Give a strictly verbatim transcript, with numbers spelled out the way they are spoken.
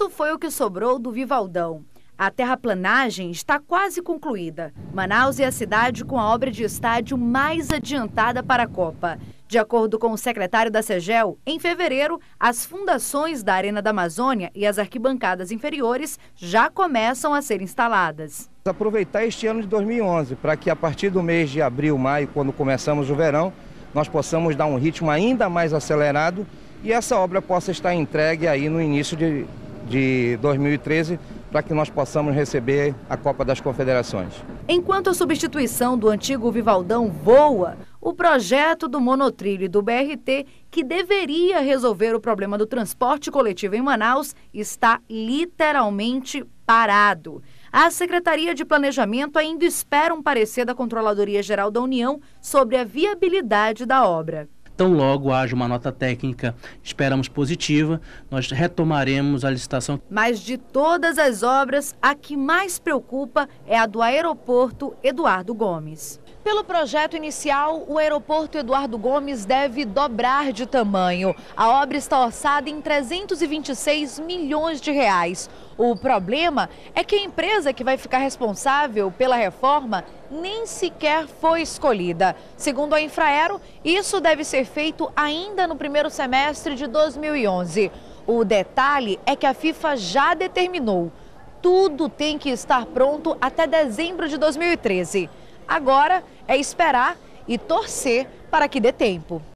Isto foi o que sobrou do Vivaldão. A terraplanagem está quase concluída. Manaus é a cidade com a obra de estádio mais adiantada para a Copa. De acordo com o secretário da Segel, em fevereiro, as fundações da Arena da Amazônia e as arquibancadas inferiores já começam a ser instaladas. Aproveitar este ano de dois mil e onze para que a partir do mês de abril, maio, quando começamos o verão, nós possamos dar um ritmo ainda mais acelerado e essa obra possa estar entregue aí no início de, de dois mil e treze, para que nós possamos receber a Copa das Confederações. Enquanto a substituição do antigo Vivaldão voa, o projeto do monotrilho e do B R T, que deveria resolver o problema do transporte coletivo em Manaus, está literalmente parado. A Secretaria de Planejamento ainda espera um parecer da Controladoria Geral da União sobre a viabilidade da obra. Tão logo haja uma nota técnica, esperamos positiva, nós retomaremos a licitação. Mas de todas as obras, a que mais preocupa é a do aeroporto Eduardo Gomes. Pelo projeto inicial, o aeroporto Eduardo Gomes deve dobrar de tamanho. A obra está orçada em trezentos e vinte e seis milhões de reais. O problema é que a empresa que vai ficar responsável pela reforma nem sequer foi escolhida. Segundo a Infraero, isso deve ser feito ainda no primeiro semestre de dois mil e onze. O detalhe é que a FIFA já determinou. Tudo tem que estar pronto até dezembro de dois mil e treze. Agora é esperar e torcer para que dê tempo.